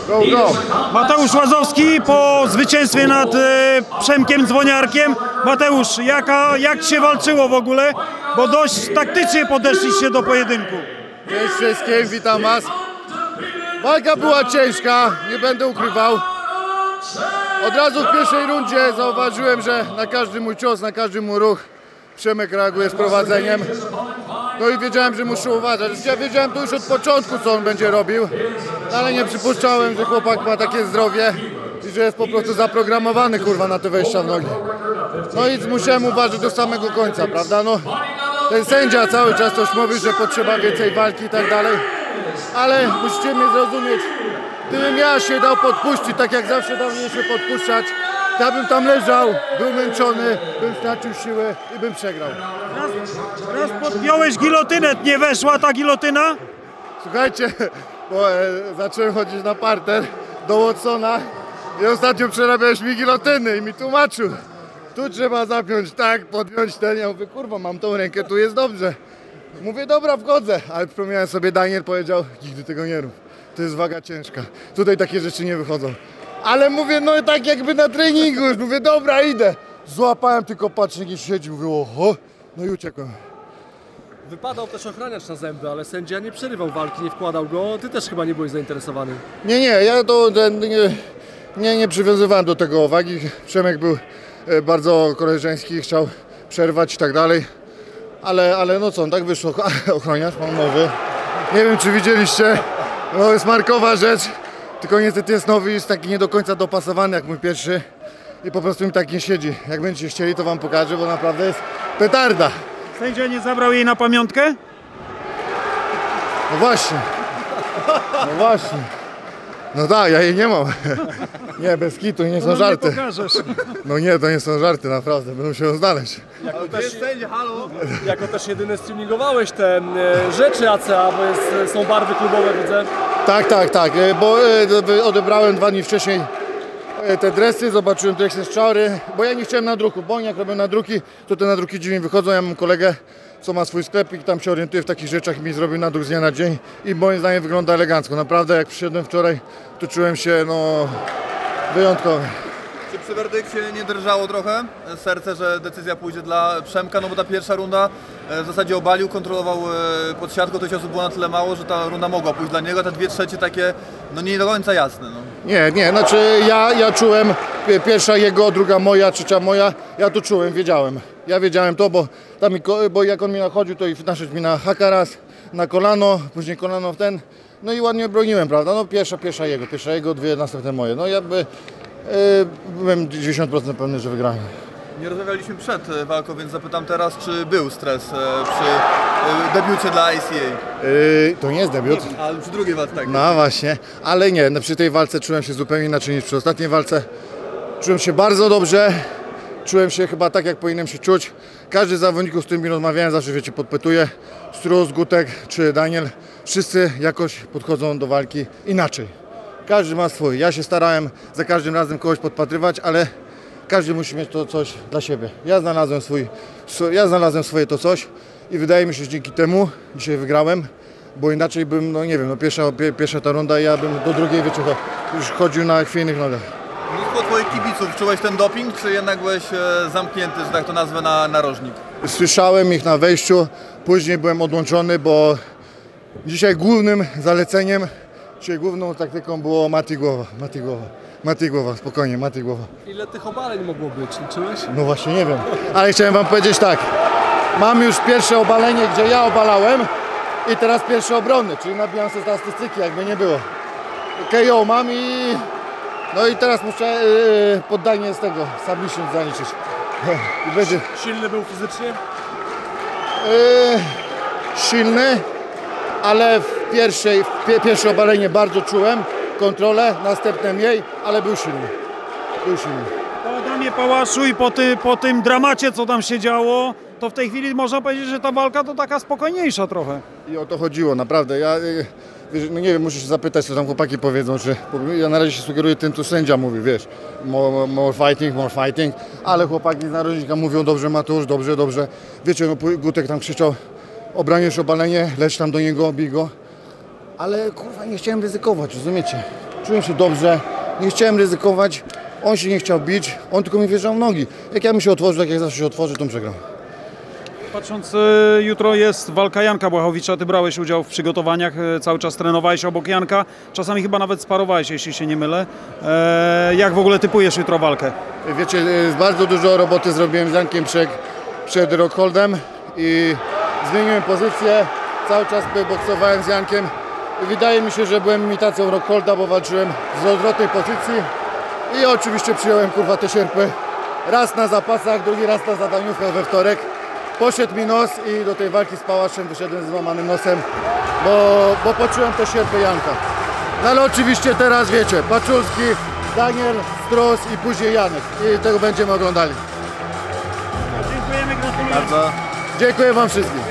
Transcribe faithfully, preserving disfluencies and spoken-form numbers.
Go, go. Mateusz Łazowski po zwycięstwie nad e, Przemkiem Dzwoniarkiem. Mateusz, jaka, jak się walczyło w ogóle? Bo dość taktycznie podeszliście do pojedynku. Cześć wszystkim, witam was. Walka była ciężka, nie będę ukrywał. Od razu w pierwszej rundzie zauważyłem, że na każdy mój cios, na każdy mój ruch Przemek reaguje z prowadzeniem. No i wiedziałem, że muszę uważać. Ja wiedziałem to już od początku, co on będzie robił, ale nie przypuszczałem, że chłopak ma takie zdrowie i że jest po prostu zaprogramowany, kurwa, na te wejścia w nogi. No i musiałem uważać do samego końca, prawda? No, ten sędzia cały czas coś mówił, że potrzeba więcej walki i tak dalej, ale musicie mnie zrozumieć, gdybym ja się dał podpuścić, tak jak zawsze dał mnie się podpuszczać, to ja bym tam leżał, był męczony, bym stracił siłę i bym przegrał. Raz, raz podpiąłeś gilotynę, nie weszła ta gilotyna? Słuchajcie, bo e, zacząłem chodzić na parter do Watsona i ostatnio przerabiałeś mi gilotyny i mi tłumaczył. Tu trzeba zapiąć tak, podpiąć ten. Ja mówię, kurwa, mam tą rękę, tu jest dobrze. Mówię, dobra, wchodzę, ale przypomniałem sobie, Daniel powiedział, nigdy tego nie rób. To jest waga ciężka. Tutaj takie rzeczy nie wychodzą. Ale mówię, no tak jakby na treningu już. Mówię, dobra, idę. Złapałem tylko patrznik i siedzi. Mówię, oho, no i uciekłem. Wypadał też ochraniacz na zęby, ale sędzia nie przerywał walki, nie wkładał go. Ty też chyba nie byłeś zainteresowany. Nie, nie, ja to nie, nie, nie przywiązywałem do tego uwagi. Przemek był bardzo koleżeński, chciał przerwać i tak dalej. Ale, ale no co, tak wyszło. Ochroniarz, mam nowy. Nie wiem, czy widzieliście. No jest markowa rzecz. Tylko niestety jest nowy, jest taki nie do końca dopasowany jak mój pierwszy. I po prostu mi tak nie siedzi. Jak będziecie chcieli, to wam pokażę, bo naprawdę jest petarda. Sędzia nie zabrał jej na pamiątkę? No właśnie. No właśnie. No tak, ja jej nie mam. Nie, bez kitu, nie są żarty. No nie, to nie są żarty, naprawdę, będą się znaleźć. Jako też, halo? Jako też jedyny streamingowałeś te e, rzeczy A C A, bo jest, są barwy klubowe, widzę. Tak, tak, tak, bo e, odebrałem dwa dni wcześniej e, te dresy, zobaczyłem te strzały, bo ja nie chciałem nadruku, bo oni jak robią nadruki, to te nadruki dziwnie wychodzą. Ja mam kolegę, co ma swój sklepik, tam się orientuje w takich rzeczach i mi zrobił nadruk z dnia na dzień i moim zdaniem wygląda elegancko. Naprawdę jak przyszedłem wczoraj, to czułem się no wyjątkowy. Czy przy werdykcie nie drżało trochę serce, że decyzja pójdzie dla Przemka, no bo ta pierwsza runda w zasadzie obalił, kontrolował pod siatką, tych ciosów było na tyle mało, że ta runda mogła pójść dla niego, a te dwie trzecie takie no nie do końca jasne. No. Nie, nie, znaczy ja, ja czułem, pierwsza jego, druga moja, trzecia moja, ja to czułem, wiedziałem. Ja wiedziałem to, bo, tam, bo jak on mi nachodził, to i naszedł mi na haka raz, na kolano, później kolano w ten, no i ładnie broniłem, prawda, no pierwsza, pierwsza jego, pierwsza jego, dwie następne moje, no jakby yy, byłem dziewięćdziesiąt procent pewny, że wygrałem. Nie rozmawialiśmy przed walką, więc zapytam teraz, czy był stres przy debiucie dla I C A? Yy, to nie jest debiut. Ale przy drugiej walce tak. No właśnie, ale nie, no przy tej walce czułem się zupełnie inaczej niż przy ostatniej walce. Czułem się bardzo dobrze, czułem się chyba tak, jak powinienem się czuć. Każdy z zawodników, z którymi rozmawiałem, zawsze wiecie, podpytuje, Strus, Gutek czy Daniel, wszyscy jakoś podchodzą do walki inaczej. Każdy ma swój. Ja się starałem za każdym razem kogoś podpatrywać, ale każdy musi mieć to coś dla siebie. Ja znalazłem swój, ja znalazłem swoje to coś i wydaje mi się, że dzięki temu dzisiaj wygrałem, bo inaczej bym, no nie wiem, no pierwsza, pierwsza ta runda, ja bym do drugiej, wiecie, już chodził na chwiejnych nogach. Mnóstwo twoich kibiców, czułeś ten doping, czy jednak byłeś zamknięty, że tak to nazwę, na narożnik? Słyszałem ich na wejściu, później byłem odłączony, bo dzisiaj głównym zaleceniem, dzisiaj główną taktyką było Mati Głowa, Mati Głowa. Mati Głowa, spokojnie, Mati Głowa. Ile tych obaleń mogło być, liczyłeś? No właśnie nie wiem, ale chciałem wam powiedzieć tak, mam już pierwsze obalenie, gdzie ja obalałem i teraz pierwsze obrony, czyli nabijam sobie statystyki, jakby nie było. K O mam i no i teraz muszę yy, poddanie z tego submission zaliczyć. I będzie... Silny był fizycznie? Yy, silny, ale w pierwszej, w pie, pierwsze obalenie bardzo czułem, kontrolę, następne mniej, ale był silny. Był silny. Po Adamie Pałaszu i po, ty, po tym dramacie, co tam się działo, to w tej chwili można powiedzieć, że ta walka to taka spokojniejsza trochę. I o to chodziło, naprawdę. Ja, no nie wiem, muszę się zapytać, co tam chłopaki powiedzą, czy ja na razie się sugeruję tym, co sędzia mówi, wiesz, more, more fighting, more fighting, ale chłopaki z narożnika mówią, dobrze Mateusz, dobrze, dobrze. Wiecie, no Gutek tam krzyczał, obraniesz obalenie, leć tam do niego, bij go, ale kurwa nie chciałem ryzykować, rozumiecie? czułem się dobrze, nie chciałem ryzykować, on się nie chciał bić, on tylko mi wjeżdżał w nogi. Jak ja bym się otworzył, tak jak zawsze się otworzy, to przegram. Patrząc, e, jutro jest walka Janka Błachowicza, ty brałeś udział w przygotowaniach, e, cały czas trenowałeś obok Janka, czasami chyba nawet sparowałeś, jeśli się nie mylę. E, jak w ogóle typujesz jutro walkę? Wiecie, y, bardzo dużo roboty zrobiłem z Jankiem przed, przed Rockholdem i zmieniłem pozycję, cały czas boksowałem z Jankiem. I wydaje mi się, że byłem imitacją Rockholda, bo walczyłem z odwrotnej pozycji i oczywiście przyjąłem kurwa te sierpy. Raz na zapasach, drugi raz na zadaniówkę we wtorek. Poszedł mi nos i do tej walki z Pałaszem wyszedłem z złamanym nosem, bo, bo poczułem te sierpy Janka. No ale oczywiście teraz wiecie, Paczulski, Daniel, Stros i później Janek. I tego będziemy oglądali. Dziękujemy, gratuluję. Bardzo. Dziękuję wam wszystkim.